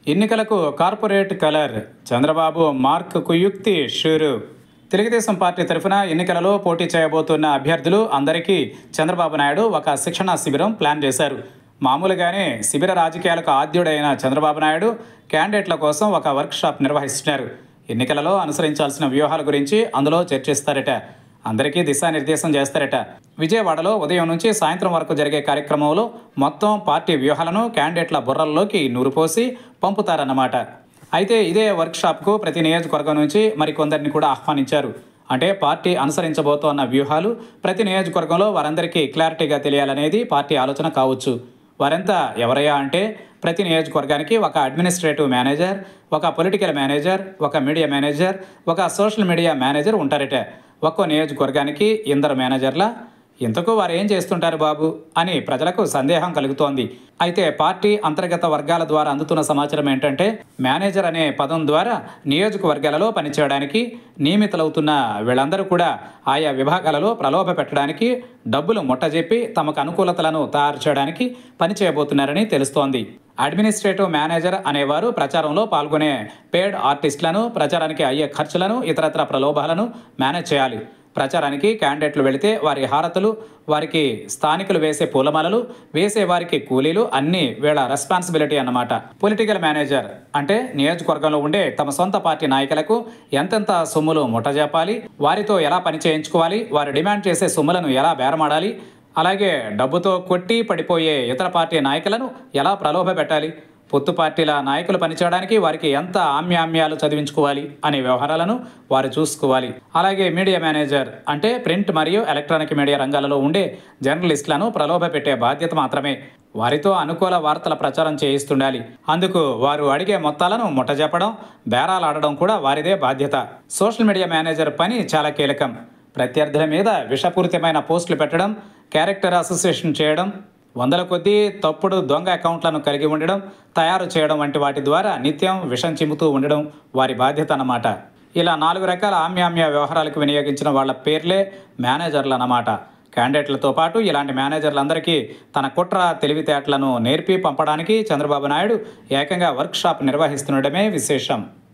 ఎన్నికలకు corporate colour Chandrababu mark కుయుక్తి షూరు. తెలుగుదేశం పార్టీ తరఫున ఎన్నికలలో పోటీ చేయబోతున్న అభ్యర్థులు అందరికీ చంద్రబాబు నాయుడు ఒక శిక్షణా శిబిరం ప్లాన్ చేశారు. మామూలుగానే శిబిర రాజకీయాలకు ఆద్యుడైన చంద్రబాబు నాయుడు క్యాండిడేట్ల కోసం ఒక వర్క్షాప్ నిర్వహిస్తున్నారు. ఎన్నికలలో అనుసరించాల్సిన వ్యూహాల గురించి అందులో చర్చిస్తారట. అందరికీ దిశానిర్దేశం చేస్తారట. విజయవాడలో ఉదయం నుంచి సాయంత్రం వరకు జరిగే కార్యక్రమంలో మొత్తం పార్టీ వ్యూహాలను క్యాండిడేట్ల బుర్రల్లోకి నూరుపోసి పంపుతారన్నమాట. అయితే ఇదే వర్క్షాప్కు ప్రతి నియోజకవర్గం నుంచి మరికొందరిని కూడా ఆహ్వానించారు. అంటే పార్టీ అనుసరించబోతోన్న వ్యూహాలు ప్రతి నియోజకవర్గంలో వారందరికీ క్లారిటీగా తెలియాలనేది పార్టీ ఆలోచన కావచ్చు. వారంతా ఎవరయ్యా అంటే ప్రతి నియోజకవర్గానికి ఒక అడ్మినిస్ట్రేటివ్ మేనేజర్, ఒక పొలిటికల్ మేనేజర్, ఒక మీడియా మేనేజర్, ఒక సోషల్ మీడియా మేనేజర్ ఉంటారట. ఒక్కో నియోజకవర్గానికి 2 మేనేజర్ల. ఇంతకు వారు ఏం చేస్తుంటారు బాబు అని ప్రజలకు సందేహం కలుగుతోంది. అయితే పార్టీ అంతర్గత వర్గాల ద్వారా అందుతున్న సమాచారం ఏంటంటే మేనేజర్ అనే పదం ద్వారా నియోజకవర్గాలలో పనిచేయడానికి నియమితులవుతున్న వీళ్ళందరూ కూడా ఆయా విభాగాలలో ప్రలోభ పెట్టడానికి, డబ్బులు ముట్టజెప్పి తమకు అనుకూలతలను తయారు చేయడానికి పనిచేయబోతున్నారని తెలుస్తోంది. అడ్మినిస్ట్రేటివ్ మేనేజర్ అనేవారు ప్రచారంలో పాల్గొనే పేడ్ ఆర్టిస్టులను, ప్రచారానికి అయ్యే ఖర్చులను, ఇతరత్ర ప్రలోభాలను మేనేజ్ చేయాలి. ప్రచారానికి క్యాండిడేట్లు వెళితే వారి హారతులు, వారికి స్థానికులు వేసే పూలమాలలు, వేసే వారికి కూలీలు అన్నీ వీళ్ళ రెస్పాన్సిబిలిటీ అన్నమాట. పొలిటికల్ మేనేజర్ అంటే నియోజకవర్గంలో ఉండే తమ సొంత పార్టీ నాయకులకు ఎంతెంత సొమ్ములు ముట్టజెప్పాలి, వారితో ఎలా పని చేయించుకోవాలి, వారు డిమాండ్ చేసే సొమ్ములను ఎలా బేరమాడాలి, అలాగే డబ్బుతో కొట్టి పడిపోయే ఇతర పార్టీ నాయకులను ఎలా ప్రలోభ పెట్టాలి, పొత్తు పార్టీల నాయకులు పనిచేయడానికి వారికి ఎంత ఆమ్యామ్యాలు చదివించుకోవాలి అనే వ్యవహారాలను వారు చూసుకోవాలి. అలాగే మీడియా మేనేజర్ అంటే ప్రింట్ మరియు ఎలక్ట్రానిక్ మీడియా రంగాలలో ఉండే జర్నలిస్టులను ప్రలోభ పెట్టే బాధ్యత మాత్రమే. వారితో అనుకూల వార్తల ప్రచారం చేయిస్తుండాలి. అందుకు వారు అడిగే మొత్తాలను ముట్టజెప్పడం, బేరాలాడడం కూడా వారిదే బాధ్యత. సోషల్ మీడియా మేనేజర్ పని చాలా కీలకం. ప్రత్యర్థుల మీద విషపూరితమైన పోస్టులు పెట్టడం, క్యారెక్టర్ అసోసియేషన్ చేయడం, వందల కొద్దీ తప్పుడు దొంగ అకౌంట్లను కలిగి ఉండడం, తయారు చేయడం వంటి వాటి ద్వారా నిత్యం విషం చిమ్ముతూ ఉండడం వారి బాధ్యత అన్నమాట. ఇలా 4 రకాల ఆమ్యామ్య వ్యవహారాలకు వినియోగించిన వాళ్ళ పేర్లే మేనేజర్లు అన్నమాట. క్యాండిడేట్లతో పాటు ఇలాంటి మేనేజర్లందరికీ తన కుట్ర తెలివితేటలను నేర్పి పంపడానికి చంద్రబాబు నాయుడు ఏకంగా వర్క్షాప్ నిర్వహిస్తుండడమే విశేషం.